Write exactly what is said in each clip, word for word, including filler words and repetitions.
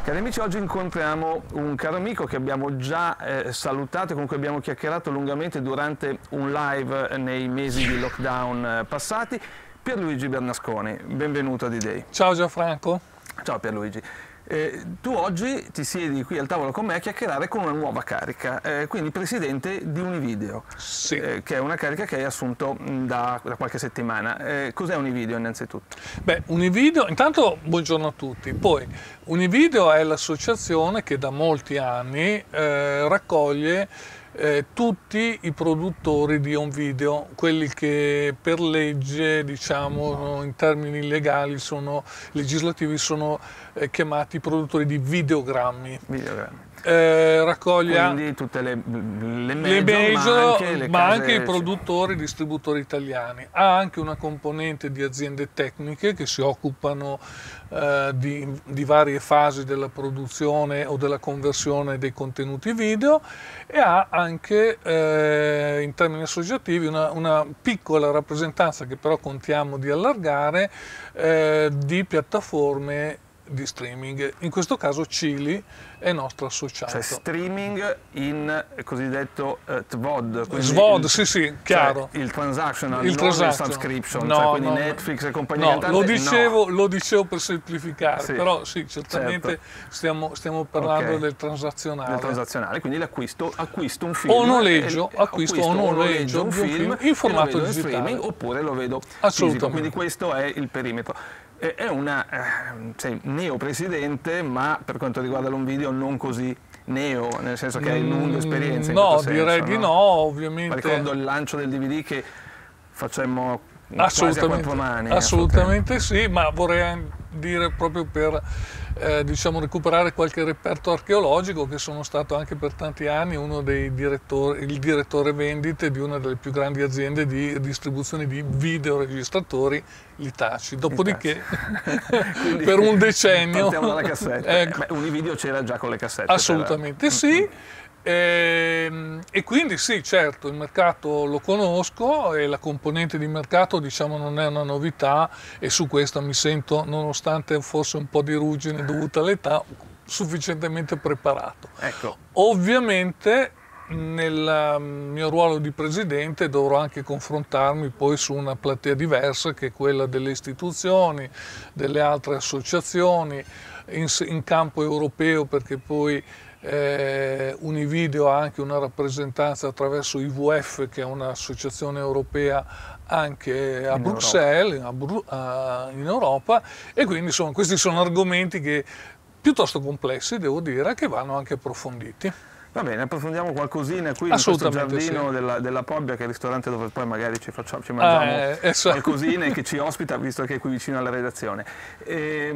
Cari amici, oggi incontriamo un caro amico che abbiamo già eh, salutato e con cui abbiamo chiacchierato lungamente durante un live nei mesi di lockdown eh, passati, Pierluigi Bernasconi. Benvenuto a D-Day. Ciao Gianfranco. Ciao Pierluigi. Eh, tu oggi ti siedi qui al tavolo con me a chiacchierare con una nuova carica, eh, quindi presidente di Univideo, sì. eh, che è una carica che hai assunto da, da qualche settimana. Eh, cos'è Univideo innanzitutto? Beh, Univideo, intanto buongiorno a tutti, poi Univideo è l'associazione che da molti anni eh, raccoglie Eh, tutti i produttori di home video, quelli che per legge, diciamo in termini legali, sono legislativi, sono eh, chiamati produttori di videogrammi. Videogrammi. Eh, raccoglie quindi tutte le, le major, le major, ma anche, le ma case... anche i produttori e distributori italiani. Ha anche una componente di aziende tecniche che si occupano eh, di, di varie fasi della produzione o della conversione dei contenuti video, e ha anche eh, in termini associativi una, una piccola rappresentanza, che però contiamo di allargare, eh, di piattaforme di streaming. In questo caso Cili è nostro associato. Cioè streaming in cosiddetto eh, T V O D. S V O D, il, sì sì, chiaro. Cioè il transactional, il non transaction. il subscription, no, cioè quindi no, Netflix e compagnia no, cantante. lo dicevo, no. lo dicevo per semplificare, sì, però sì, certamente certo. stiamo, stiamo parlando okay. del transazionale. Del transazionale, quindi l'acquisto, acquisto un film. O noleggio, e, acquisto o noleggio di un film, film in formato digitale. Streaming, oppure lo vedo fisico, quindi questo è il perimetro. È una eh, sei neo-presidente, ma per quanto riguarda l'home video non così neo, nel senso che hai lunga esperienza in no, questo senso, direi no? di no, ovviamente. Ma ricordo il lancio del D V D che facemmo assolutamente, quasi a quattro mani. Assolutamente sì, ma vorrei dire proprio per eh, diciamo recuperare qualche reperto archeologico, che sono stato anche per tanti anni uno dei direttori, il direttore vendite di una delle più grandi aziende di distribuzione di videoregistratori, l'Hitachi. Dopodiché per un decennio partiamo dalla cassetta. ecco. Beh, Univideo c'era già con le cassette. Assolutamente però. sì. E, e quindi sì, certo, il mercato lo conosco e la componente di mercato, diciamo, non è una novità, e su questo mi sento, nonostante forse un po' di ruggine dovuta all'età, sufficientemente preparato. Ecco. Ovviamente nel mio ruolo di presidente dovrò anche confrontarmi poi su una platea diversa, che è quella delle istituzioni, delle altre associazioni, in, in campo europeo, perché poi Eh, Univideo ha anche una rappresentanza attraverso I V F, che è un'associazione europea anche a in Bruxelles, Europa. A Bru a, in Europa, e quindi insomma, questi sono argomenti che piuttosto complessi, devo dire, che vanno anche approfonditi. Va bene, approfondiamo qualcosina qui in questo giardino sì. della, della Pobbia, che è il ristorante dove poi magari ci, facciamo, ci mangiamo eh, eh, so. qualcosina, e che ci ospita, visto che è qui vicino alla redazione. E,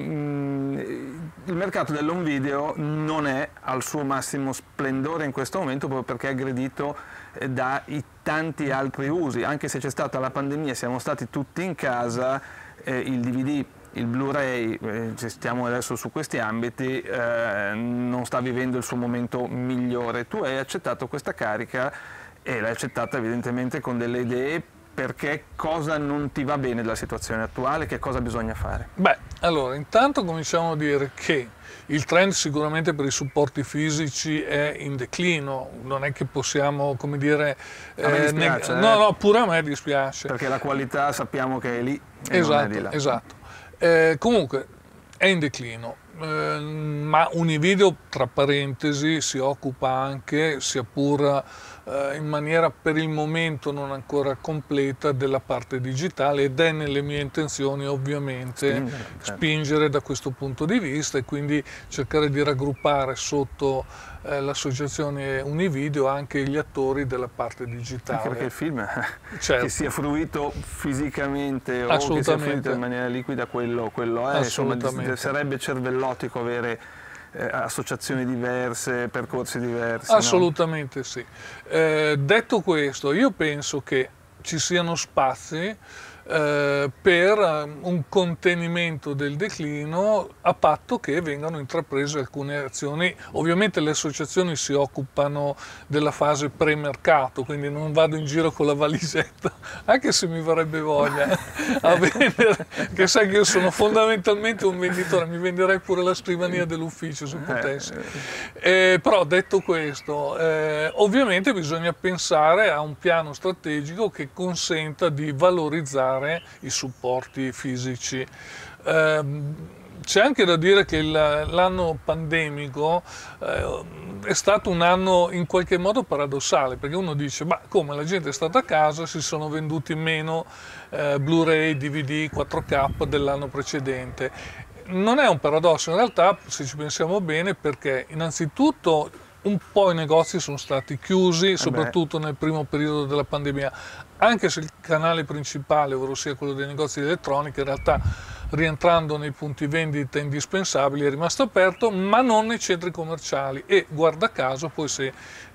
mh, il mercato dell'home video non è al suo massimo splendore in questo momento, proprio perché è aggredito dai tanti altri usi. Anche se c'è stata la pandemia, siamo stati tutti in casa, eh, il D V D, il Blu-ray, eh, stiamo adesso su questi ambiti, eh, non sta vivendo il suo momento migliore. Tu hai accettato questa carica e l'hai accettata evidentemente con delle idee, perché cosa non ti va bene della situazione attuale, che cosa bisogna fare? Beh, allora, intanto cominciamo a dire che il trend sicuramente per i supporti fisici è in declino, non è che possiamo, come dire... A me dispiace, eh, no, eh? no, pure a me dispiace. Perché la qualità sappiamo che è lì e esatto, non è di là. Esatto. Eh, comunque è in declino, eh, ma Univideo, tra parentesi, si occupa anche, sia pur eh, in maniera per il momento non ancora completa, della parte digitale, ed è nelle mie intenzioni ovviamente spingere, certo. spingere da questo punto di vista, e quindi cercare di raggruppare sotto eh, l'associazione Univideo anche gli attori della parte digitale. Anche perché il film, certo. che sia fruito fisicamente o che sia fruito in maniera liquida, quello, quello è, insomma, sarebbe cervellotico avere eh, associazioni diverse, percorsi diversi. Assolutamente no? Sì. Eh, detto questo, io penso che ci siano spazi eh, per un contenimento del declino, a patto che vengano intraprese alcune azioni. Ovviamente le associazioni si occupano della fase pre-mercato, quindi non vado in giro con la valigetta, anche se mi verrebbe voglia a vendere, che sai che io sono fondamentalmente un venditore, mi venderei pure la scrivania dell'ufficio se potessi. Eh, però detto questo, eh, ovviamente bisogna pensare a un piano strategico che consenta di valorizzare i supporti fisici. Eh, C'è anche da dire che l'anno pandemico eh, è stato un anno in qualche modo paradossale, perché uno dice, ma come la gente è stata a casa, si sono venduti meno eh, Blu-ray, D V D, quattro K dell'anno precedente. Non è un paradosso in realtà, se ci pensiamo bene, perché innanzitutto un po' i negozi sono stati chiusi, soprattutto nel primo periodo della pandemia, anche se il canale principale, ovvero sia quello dei negozi di elettronica, in realtà rientrando nei punti vendita indispensabili è rimasto aperto, ma non nei centri commerciali, e guarda caso poi se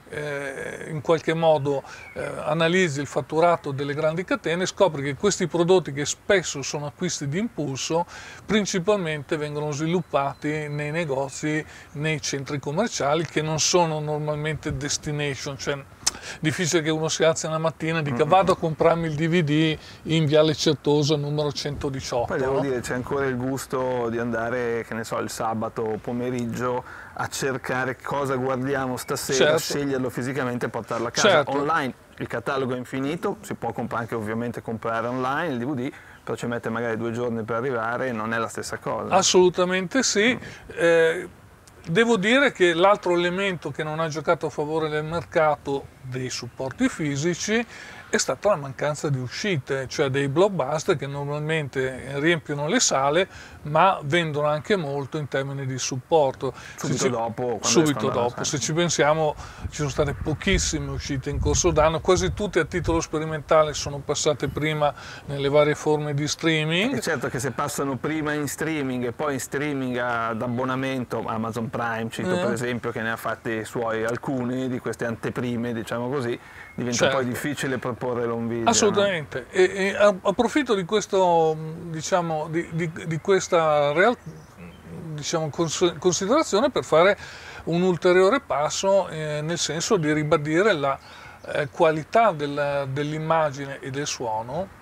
eh, in qualche modo eh, analizzi il fatturato delle grandi catene, scopri che questi prodotti, che spesso sono acquisti di impulso, principalmente vengono sviluppati nei negozi, nei centri commerciali, che non sono normalmente destination, cioè difficile che uno si alzi una mattina e dica vado a comprarmi il D V D in Viale Certosa numero centodiciotto. Poi devo no? dire, c'è ancora il gusto di andare, che ne so, il sabato pomeriggio a cercare cosa guardiamo stasera, Certo. sceglierlo fisicamente e portarlo a casa. Certo. Online il catalogo è infinito, si può anche ovviamente comprare online il D V D, però ci mette magari due giorni per arrivare e non è la stessa cosa. Assolutamente sì. Eh, Devo dire che l'altro elemento che non ha giocato a favore del mercato dei supporti fisici è stata la mancanza di uscite, cioè dei blockbuster che normalmente riempiono le sale, ma vendono anche molto in termini di supporto. Subito ci, dopo. Subito dopo, se ci pensiamo, ci sono state pochissime uscite in corso d'anno, quasi tutte a titolo sperimentale sono passate prima nelle varie forme di streaming. E certo che se passano prima in streaming e poi in streaming ad abbonamento, Amazon Prime, cito eh. per esempio, che ne ha fatti suoi alcuni di queste anteprime, diciamo così, diventa certo. poi difficile proporre un video. Assolutamente. No? E, e approfitto di questo, diciamo, di, di, di questa real, diciamo, cons considerazione per fare un ulteriore passo, eh, nel senso di ribadire la eh, qualità dell'immagine e del suono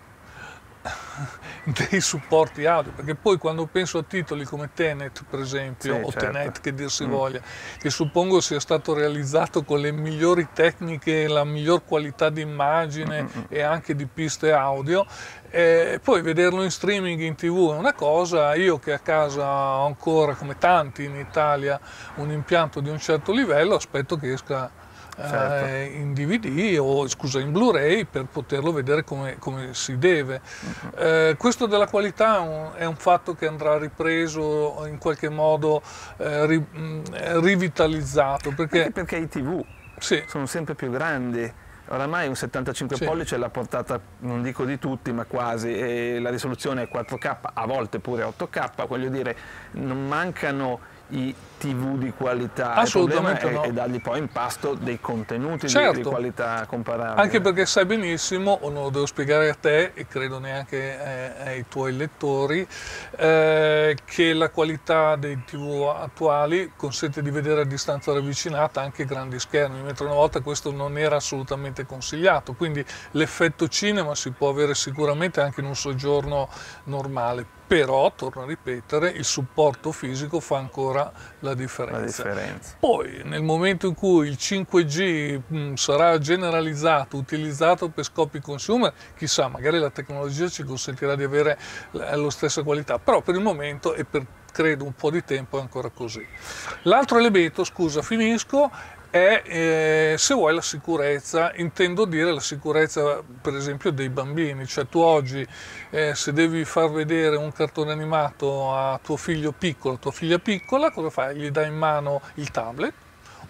dei supporti audio, perché poi quando penso a titoli come Tenet per esempio, sì, o certo. Tenet che dir si mm. voglia, che suppongo sia stato realizzato con le migliori tecniche, la miglior qualità di immagine mm -mm. e anche di piste audio, e poi vederlo in streaming in tv è una cosa. Io che a casa ho ancora, come tanti in Italia, un impianto di un certo livello, aspetto che esca Certo. Eh, in D V D o scusa in Blu-ray per poterlo vedere come, come si deve. Uh-huh. eh, questo della qualità è un, è un fatto che andrà ripreso in qualche modo, eh, ri, mh, rivitalizzato, perché, anche perché i tivù sì. sono sempre più grandi. Oramai un settantacinque sì. pollici è la portata, non dico di tutti, ma quasi, e la risoluzione è quattro K, a volte pure otto K, voglio dire, non mancano i tivù di qualità. Assolutamente il problema no. è, è dargli poi in pasto dei contenuti certo. di, di qualità comparabile. Anche perché sai benissimo, o non lo devo spiegare a te e credo neanche eh, ai tuoi lettori, eh, che la qualità dei tivù attuali consente di vedere a distanza ravvicinata anche grandi schermi, mentre una volta questo non era assolutamente consigliato, quindi l'effetto cinema si può avere sicuramente anche in un soggiorno normale. Però, torno a ripetere, il supporto fisico fa ancora la differenza. la differenza. Poi, nel momento in cui il cinque G mh, sarà generalizzato, utilizzato per scopi consumer, chissà, magari la tecnologia ci consentirà di avere la, la stessa qualità. Però per il momento e per, credo, un po' di tempo è ancora così. L'altro elemento, scusa, finisco, è, eh, se vuoi, la sicurezza. Intendo dire la sicurezza, per esempio, dei bambini. Cioè tu oggi, eh, se devi far vedere un cartone animato a tuo figlio piccolo, tua figlia piccola, cosa fai? Gli dai in mano il tablet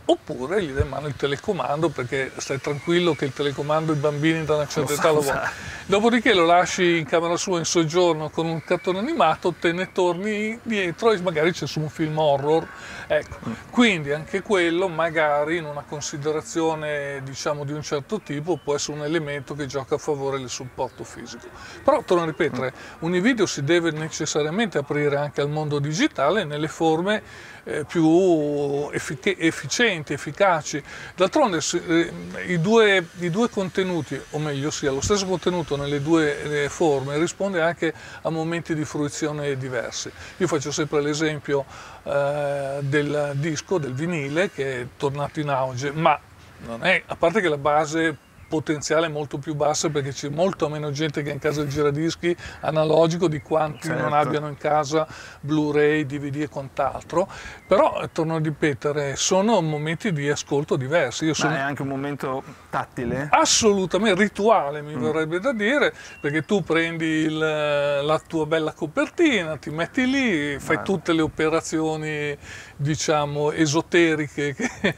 oppure gli dai in mano il telecomando, perché stai tranquillo che il telecomando i bambini da una certa età lo vogliono. Dopodiché lo lasci in camera sua in soggiorno con un cartone animato, te ne torni dietro e magari c'è su un film horror. Ecco, mm. quindi anche quello magari in una considerazione diciamo di un certo tipo può essere un elemento che gioca a favore del supporto fisico. Però torno a ripetere, mm. Univideo si deve necessariamente aprire anche al mondo digitale nelle forme eh, più effic- efficienti, efficaci. D'altronde eh, i, due, i due contenuti, o meglio sia lo stesso contenuto nelle due eh, forme risponde anche a momenti di fruizione diversi. Io faccio sempre l'esempio eh, del disco, del vinile, che è tornato in auge, ma non è, a parte che la base potenziale molto più bassa, perché c'è molto meno gente che ha in casa il giradischi analogico di quanti certo. non abbiano in casa Blu-ray, D V D e quant'altro, però torno a ripetere, sono momenti di ascolto diversi. Io sono... Ma è anche un momento tattile? Assolutamente, rituale mi mm. verrebbe da dire, perché tu prendi il, la tua bella copertina, ti metti lì, fai Vai. tutte le operazioni diciamo esoteriche che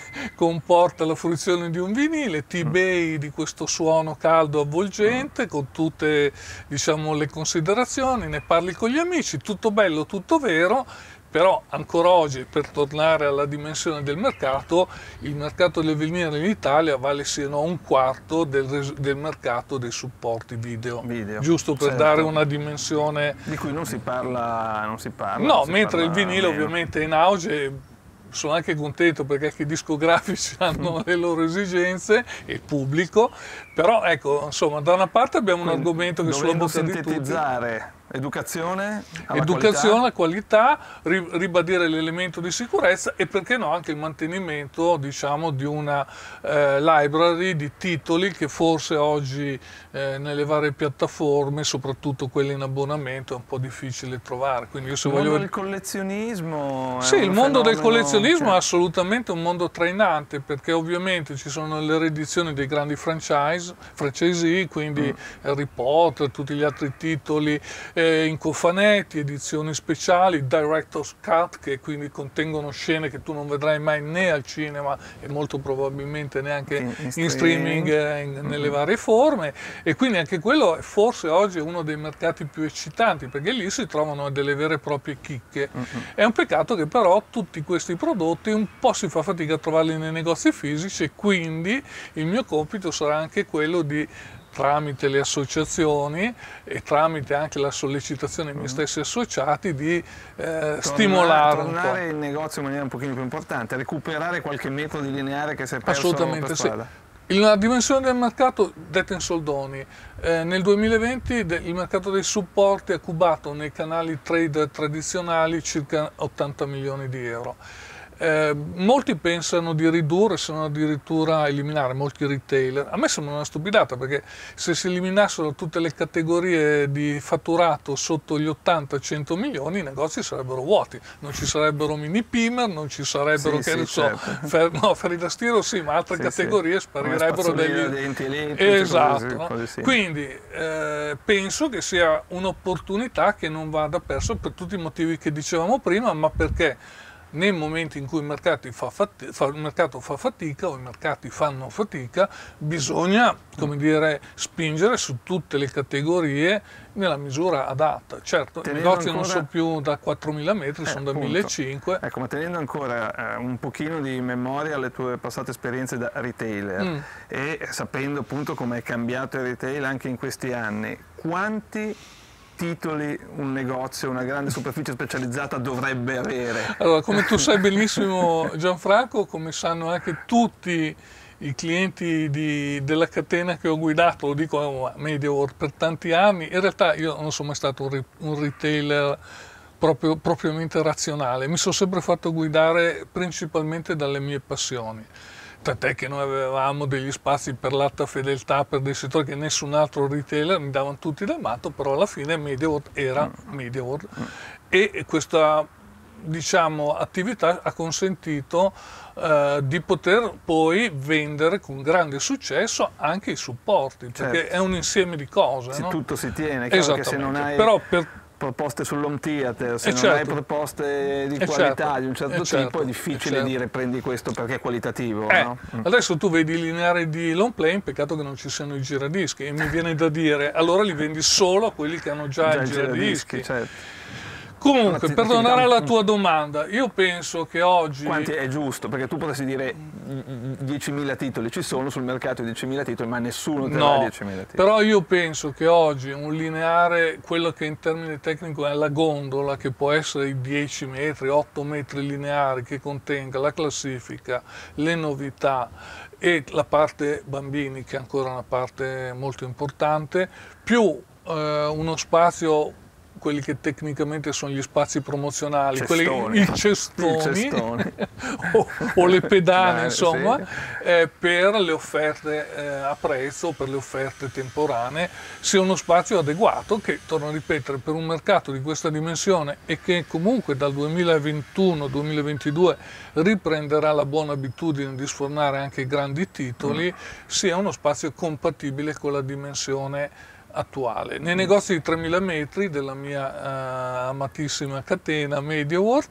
comporta la fruizione di un vinile, ti mm. bei di questo suono caldo avvolgente con tutte diciamo le considerazioni, ne parli con gli amici, tutto bello, tutto vero, però ancora oggi, per tornare alla dimensione del mercato, il mercato del vinile in Italia vale sino a un quarto del, del mercato dei supporti video, video giusto per certo. dare una dimensione di cui non si parla, non si parla no, si mentre parla il vinile meno. Ovviamente è in auge. Sono anche contento perché anche i discografici hanno le loro esigenze e il pubblico, però ecco, insomma, da una parte abbiamo un Quindi, argomento che sulla bocca di tutti. Sintetizzare educazione, alla educazione, qualità. qualità, ribadire l'elemento di sicurezza e perché no anche il mantenimento diciamo di una eh, library di titoli che forse oggi eh, nelle varie piattaforme, soprattutto quelle in abbonamento, è un po' difficile trovare. Quindi io se il voglio... mondo del collezionismo sì, il mondo del collezionismo che... è assolutamente un mondo trainante, perché ovviamente ci sono le riedizioni dei grandi franchise, franchisee, quindi mm. Harry Potter, tutti gli altri titoli eh, in cofanetti, edizioni speciali, director's cut, che quindi contengono scene che tu non vedrai mai né al cinema e molto probabilmente neanche in, in, in streaming, eh, in, mm-hmm. nelle varie forme, e quindi anche quello è forse oggi uno dei mercati più eccitanti, perché lì si trovano delle vere e proprie chicche. Mm-hmm. È un peccato che però tutti questi prodotti un po' si fa fatica a trovarli nei negozi fisici, e quindi il mio compito sarà anche quello di, tramite le associazioni e tramite anche la sollecitazione dei miei stessi associati, di eh, stimolare un po'. Tornare in negozio in maniera un pochino più importante, recuperare qualche metro di lineare che si è perso Assolutamente per strada. Sì. La dimensione del mercato, detta in soldoni, eh, nel duemilaventi de, il mercato dei supporti ha cubato nei canali trade tradizionali circa ottanta milioni di euro. Eh, molti pensano di ridurre, se non addirittura eliminare, molti retailer. A me sembra una stupidata, perché se si eliminassero tutte le categorie di fatturato sotto gli ottanta cento milioni, i negozi sarebbero vuoti, non ci sarebbero mini pimer, non ci sarebbero, sì, che sì, ne so, certo. fer, no, ferri da stiro sì, ma altre sì, categorie sì. sparirebbero degli... denti elettrici, esatto, così, no? così, sì. Quindi eh, penso che sia un'opportunità che non vada persa per tutti i motivi che dicevamo prima, ma perché nel momento in cui il mercato fa, fatica, fa, il mercato fa fatica o i mercati fanno fatica, bisogna, come dire, spingere su tutte le categorie nella misura adatta. Certo, tenendo i negozi ancora... non sono più da quattromila metri, eh, sono da millecinquecento. Ecco, ma tenendo ancora eh, un pochino di memoria alle tue passate esperienze da retailer mm. e sapendo appunto come è cambiato il retail anche in questi anni, quanti titoli un negozio, una grande superficie specializzata dovrebbe avere? Allora, come tu sai benissimo Gianfranco, come sanno anche tutti i clienti di, della catena che ho guidato, lo dico a MediaWorld per tanti anni, in realtà io non sono mai stato un, un retailer proprio, propriamente razionale, mi sono sempre fatto guidare principalmente dalle mie passioni. Tant'è che noi avevamo degli spazi per l'alta fedeltà, per dei settori che nessun altro retailer, mi davano tutti del matto, però alla fine MediaWorld era MediaWorld e questa, diciamo, attività ha consentito eh, di poter poi vendere con grande successo anche i supporti, perché certo. è un insieme di cose. Se no? tutto si tiene, chiaro che se non hai... Però per proposte sull'home theater, se eh non certo. hai proposte di eh qualità certo. di un certo eh tipo certo. è difficile certo. dire prendi questo perché è qualitativo. Eh, no? Adesso tu vedi i lineari di long plane, peccato che non ci siano i giradischi, e mi viene da dire allora li vendi solo a quelli che hanno già, già i giradischi. giradischi certo. Comunque, per tornare alla tua domanda, io penso che oggi... Quanti è giusto? Perché tu potresti dire diecimila titoli ci sono sul mercato, diecimila titoli, ma nessuno te no, dà diecimila titoli. Però io penso che oggi un lineare, quello che in termini tecnici è la gondola, che può essere i dieci metri, otto metri lineari, che contenga la classifica, le novità e la parte bambini, che è ancora una parte molto importante, più eh, uno spazio, quelli che tecnicamente sono gli spazi promozionali, cestoni. quelli, i cestoni, I cestoni. o, o le pedane, Beh, insomma, sì. eh, per le offerte eh, a prezzo, per le offerte temporanee, sia uno spazio adeguato che, torno a ripetere, per un mercato di questa dimensione e che comunque dal duemilaventuno duemilaventidue riprenderà la buona abitudine di sfornare anche grandi titoli, mm. sia uno spazio compatibile con la dimensione attuale. Nei negozi di tremila metri della mia uh, amatissima catena MediaWorld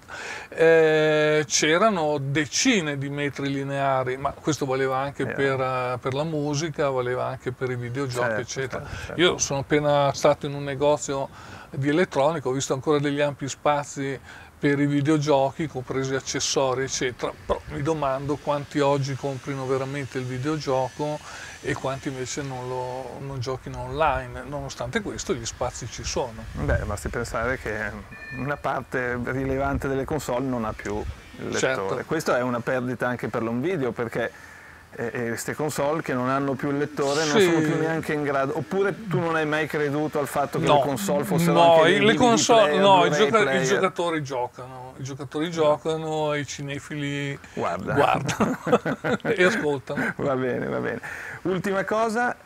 eh, c'erano decine di metri lineari, ma questo valeva anche yeah. per, uh, per la musica, valeva anche per i videogiochi, certo, eccetera. Certo, certo. Io sono appena stato in un negozio di elettronica, ho visto ancora degli ampi spazi per i videogiochi, compresi accessori, eccetera, però mi domando quanti oggi comprino veramente il videogioco e quanti invece non, lo, non giochino online. Nonostante questo gli spazi ci sono. Beh, basti pensare che una parte rilevante delle console non ha più il lettore. Certo. Questo è una perdita anche per l'home video, perché queste console che non hanno più il lettore sì. non sono più neanche in grado. Oppure tu non hai mai creduto al fatto che no, le console fossero no, anche le console, player, no, i, gioca i giocatori giocano, i giocatori giocano e i cinefili Guarda. guardano e ascoltano. Va bene, va bene. Ultima cosa,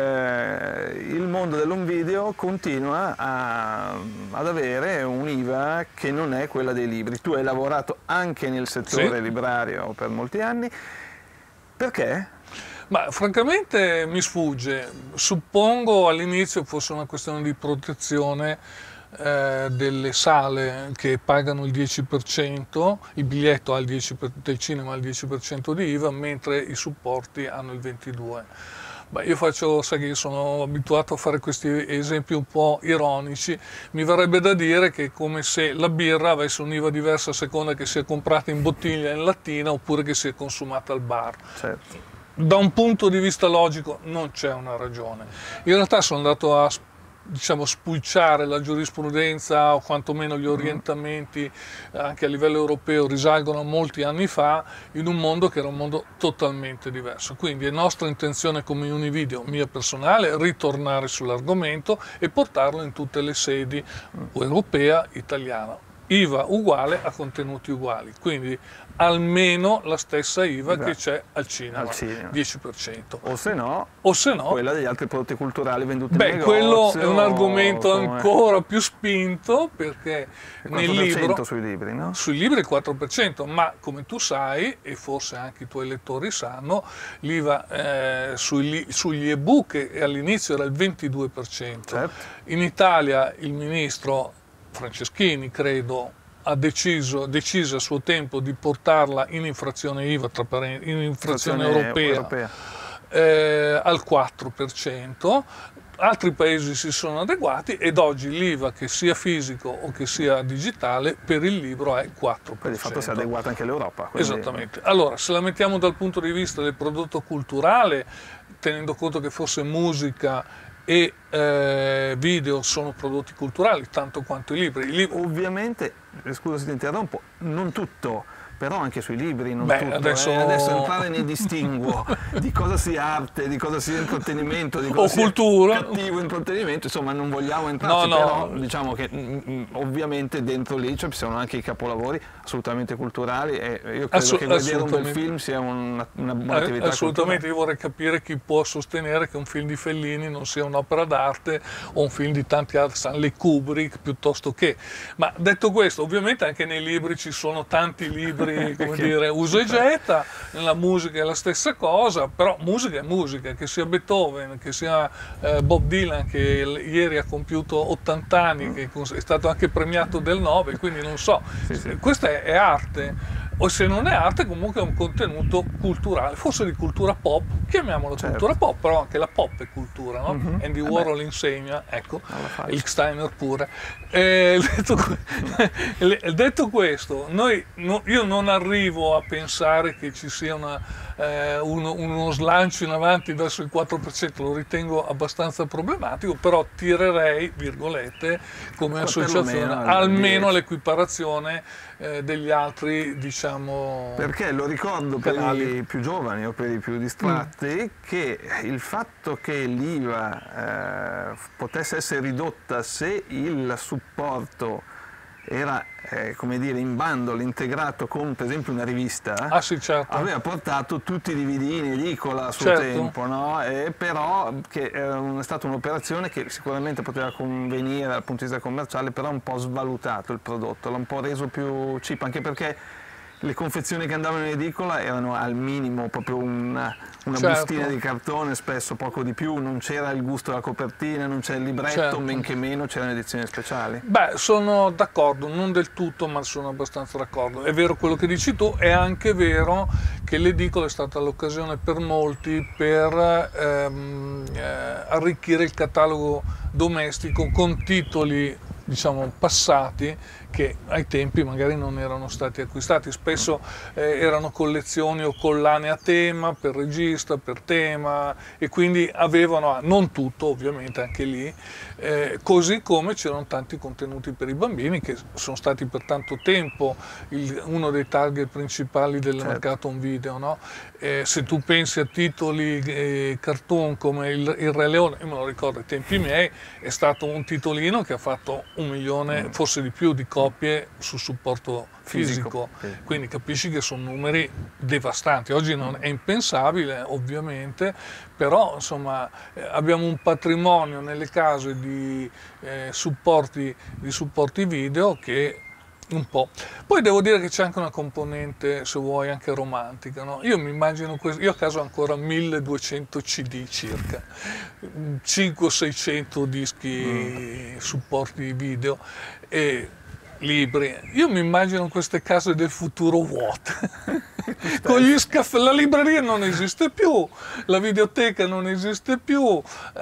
eh, il mondo dell'home video continua a, ad avere un'I V A che non è quella dei libri. Tu hai lavorato anche nel settore sì. librario per molti anni. Perché? Ma francamente mi sfugge. Suppongo all'inizio fosse una questione di protezione eh, delle sale che pagano il dieci per cento, il biglietto ha il dieci per cento, del cinema ha il dieci per cento di I V A, mentre i supporti hanno il ventidue per cento. Beh, io faccio, sai che io sono abituato a fare questi esempi un po' ironici, mi verrebbe da dire che è come se la birra avesse un'I V A diversa a seconda che sia comprata in bottiglia in lattina oppure che sia consumata al bar. Certo. Da un punto di vista logico non c'è una ragione. In realtà sono andato a diciamo, spulciare la giurisprudenza o quantomeno gli orientamenti anche a livello europeo risalgono a molti anni fa, in un mondo che era un mondo totalmente diverso. Quindi è nostra intenzione come Univideo, mia personale, ritornare sull'argomento e portarlo in tutte le sedi europea, italiana. I V A uguale a contenuti uguali, quindi almeno la stessa I V A esatto. che c'è al cinema, al cinema, dieci per cento. O se no, o se no quella degli altri prodotti culturali venduti beh, in negozio. Quello è un argomento ancora più spinto, perché nel libro, sui libri, no? Sui libri il quattro per cento, ma come tu sai, e forse anche i tuoi lettori sanno, l'I V A eh, sugli, sugli ebook all'inizio era il ventidue per cento. Certo. In Italia il ministro Franceschini, credo, ha deciso, deciso a suo tempo di portarla in infrazione I V A, tra parenti, in infrazione europea, europea. Eh, al quattro per cento. Altri paesi si sono adeguati ed oggi l'I V A, che sia fisico o che sia digitale, per il libro è quattro per cento. Quindi di fatto si è adeguata anche l'Europa. Quindi... Esattamente. Allora, se la mettiamo dal punto di vista del prodotto culturale, tenendo conto che forse musica e eh, video sono prodotti culturali tanto quanto i libri. I libri... Ovviamente, scusa se ti interrompo, non tutto, però anche sui libri non Beh, tutto. Adesso... Eh, adesso entrare nei distinguo di cosa sia arte, di cosa sia intrattenimento, di cosa o sia cultura. cattivo intrattenimento, insomma non vogliamo entrarci, no, no. però diciamo che mh, ovviamente dentro lì ci sono anche i capolavori assolutamente culturali e io credo Assu- che vedere un bel film sia una, una buona attività assolutamente, culturale. Io vorrei capire chi può sostenere che un film di Fellini non sia un'opera d'arte o un film di tanti altri, Stanley Kubrick piuttosto che. Ma detto questo, ovviamente anche nei libri ci sono tanti libri libri, come dire, uso e getta, nella musica è la stessa cosa, però musica è musica, che sia Beethoven, che sia eh, Bob Dylan, che ieri ha compiuto ottanta anni, che è stato anche premiato del Nobel, quindi non so, sì, sì. Questa è, è arte. O se non è arte, comunque è un contenuto culturale, forse di cultura pop, chiamiamolo certo. cultura pop, però anche la pop è cultura, no? Mm-hmm. Andy Warhol eh insegna, ecco, il Steiner pure. Eh, detto, detto questo, noi, no, io non arrivo a pensare che ci sia una, eh, uno, uno slancio in avanti verso il quattro per cento, lo ritengo abbastanza problematico, però tirerei, virgolette, come associazione, almeno l'equiparazione eh, degli altri, diciamo, perché lo ricordo canali. Per i più giovani o per i più distratti mm. che il fatto che l'I V A eh, potesse essere ridotta se il supporto era eh, come dire in bundle integrato con per esempio una rivista, ah, sì, certo. aveva portato tutti i D V D in edicola a suo certo. tempo, no? E però che è stata un'operazione che sicuramente poteva convenire dal punto di vista commerciale, però ha un po' svalutato il prodotto, l'ha un po' reso più cheap, anche perché le confezioni che andavano in edicola erano al minimo proprio una, una certo. bustina di cartone, spesso poco di più, non c'era il gusto della copertina, non c'era il libretto, certo. men che meno c'erano edizioni speciali. Beh, sono d'accordo, non del tutto, ma sono abbastanza d'accordo. È vero quello che dici tu, è anche vero che l'edicola è stata l'occasione per molti per ehm, eh, arricchire il catalogo domestico con titoli, diciamo, passati che ai tempi magari non erano stati acquistati, spesso eh, erano collezioni o collane a tema, per regista, per tema, e quindi avevano, non tutto ovviamente anche lì, eh, così come c'erano tanti contenuti per i bambini che sono stati per tanto tempo il, uno dei target principali del certo. mercato home video, no? Eh, se tu pensi a titoli eh, cartoon come il, il Re Leone, io me lo ricordo ai tempi miei, è stato un titolino che ha fatto un milione, mm. forse di più, di copie su supporto fisico, fisico. Quindi capisci che sono numeri devastanti. Oggi non è impensabile ovviamente, però insomma eh, abbiamo un patrimonio nelle case di, eh, supporti, di supporti video che un po'. Poi devo dire che c'è anche una componente, se vuoi, anche romantica, no? Io mi immagino questo, io a casa ho ancora milleduecento C D circa, cinquecento seicento dischi, mm. supporti video e libri. Io mi immagino queste case del futuro vuote. Con gli scaff- la libreria non esiste più, la videoteca non esiste più,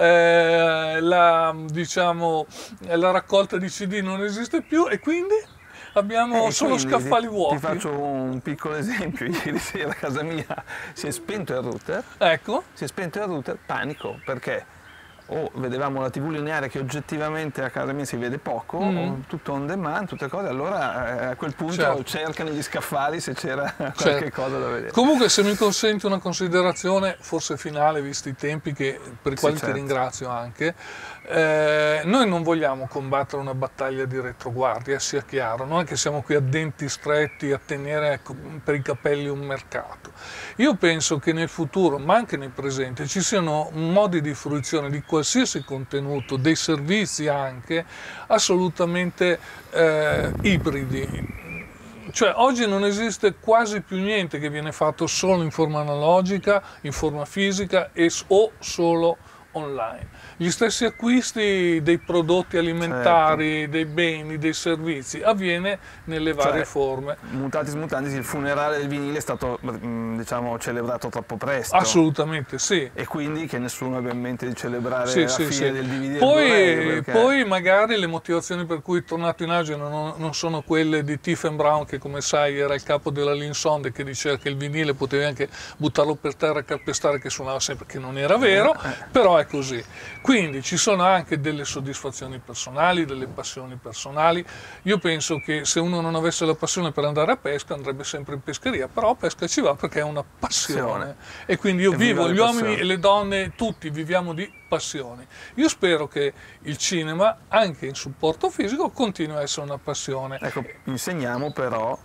eh, la, diciamo, la raccolta di C D non esiste più, e quindi abbiamo eh, solo scaffali vuoti. Ti faccio un piccolo esempio. Ieri sera a casa mia si è spento il router. Ecco. Si è spento il router, panico, perché o vedevamo la tivù lineare che oggettivamente a casa mia si vede poco, mm. o tutto on demand, tutte cose, allora eh, a quel punto certo. cercano gli scaffali se c'era qualche certo. cosa da vedere. Comunque, se mi consenti una considerazione, forse finale, visti i tempi, che, per i quali sì, certo. ti ringrazio anche, eh, noi non vogliamo combattere una battaglia di retroguardia, sia chiaro, non è che siamo qui a denti stretti a tenere ecco, per i capelli un mercato. Io penso che nel futuro, ma anche nel presente, ci siano modi di fruizione di qualsiasi contenuto, dei servizi anche, assolutamente eh, ibridi. Cioè oggi non esiste quasi più niente che viene fatto solo in forma analogica, in forma fisica e, o solo online. Gli stessi acquisti dei prodotti alimentari, certo. dei beni, dei servizi, avviene nelle varie cioè, forme. Mutatis mutandis, il funerale del vinile è stato diciamo, celebrato troppo presto. Assolutamente sì. E quindi che nessuno abbia in mente di celebrare sì, la sì, fine sì. del D V D. Poi, perché... poi magari le motivazioni per cui è tornato in agio non, non sono quelle di Stephen Brown, che come sai era il capo della Linsonde, che diceva che il vinile potevi anche buttarlo per terra e calpestare, che suonava sempre, che non era vero, eh, eh. però è così. Quindi ci sono anche delle soddisfazioni personali, delle passioni personali. Io penso che se uno non avesse la passione per andare a pesca andrebbe sempre in pescheria, però a pesca ci va perché è una passione. E quindi io e vivo, gli uomini passioni. E le donne, tutti viviamo di passioni. Io spero che il cinema, anche in supporto fisico, continui a essere una passione. Ecco, insegniamo però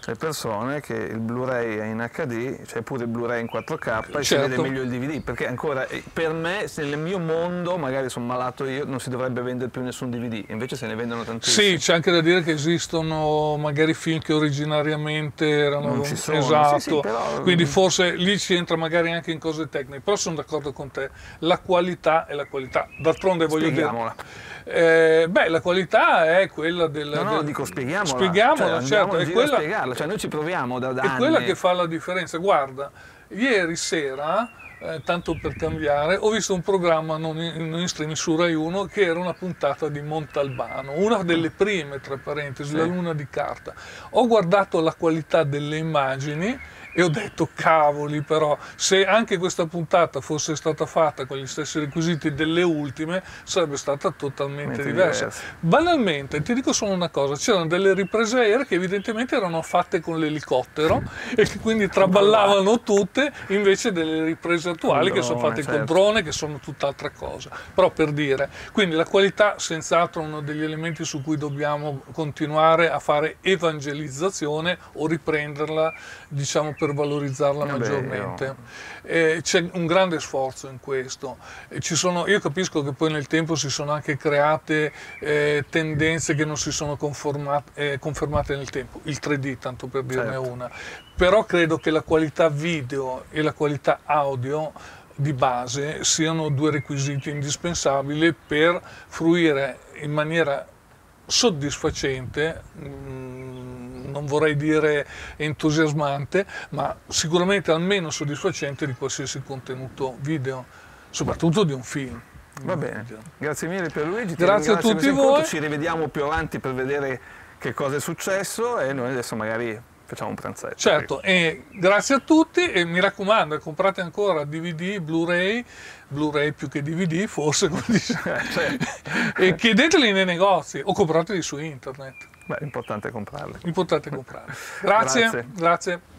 le persone che il Blu-ray è in acca di, c'è cioè pure il Blu-ray in quattro K e certo. si vede meglio il D V D, perché ancora per me, se nel mio mondo, magari sono malato io, non si dovrebbe vendere più nessun D V D, invece se ne vendono tantissimi. Sì, c'è anche da dire che esistono magari film che originariamente erano non ci sono. Esatto, sì, sì, però... quindi forse lì ci entra magari anche in cose tecniche, però sono d'accordo con te, la qualità è la qualità, d'altronde voglio Spieghiamola. dire... Eh, beh, la qualità è quella del... No, no, del... dico spieghiamola. Spieghiamola, cioè, certo. È quella... a spiegarla, cioè noi ci proviamo da, da È anni. quella che fa la differenza. Guarda, ieri sera, eh, tanto per cambiare, ho visto un programma non in, non in streaming su Rai uno che era una puntata di Montalbano, una delle prime, tra parentesi, sì. La luna di carta. Ho guardato la qualità delle immagini e ho detto, cavoli, però, se anche questa puntata fosse stata fatta con gli stessi requisiti delle ultime, sarebbe stata totalmente diversa. diversa. Banalmente, ti dico solo una cosa, c'erano delle riprese aeree che evidentemente erano fatte con l'elicottero e che quindi traballavano tutte, invece delle riprese attuali drone, che sono fatte certo. Col drone, che sono tutt'altra cosa. Però per dire, quindi la qualità senz'altro è uno degli elementi su cui dobbiamo continuare a fare evangelizzazione o riprenderla, diciamo, per valorizzarla Vabbè, maggiormente. Eh, c'è un grande sforzo in questo. Eh, ci sono, io capisco che poi nel tempo si sono anche create eh, tendenze che non si sono eh, confermate nel tempo, il tre D tanto per dirne certo. Una, però credo che la qualità video e la qualità audio di base siano due requisiti indispensabili per fruire in maniera soddisfacente, mh, non vorrei dire entusiasmante, ma sicuramente almeno soddisfacente di qualsiasi contenuto video, soprattutto di un film. Va bene, grazie mille Pierluigi. Grazie a tutti voi. Ci rivediamo più avanti per vedere che cosa è successo e noi adesso magari facciamo un pranzetto. Certo, e grazie a tutti e mi raccomando, comprate ancora D V D, Blu-ray, Blu-ray più che D V D forse, come dice. Certo. E chiedeteli nei negozi o comprateli su internet. Beh, l'importante è comprarli. L'importante è comprarli. Grazie. Grazie. Grazie.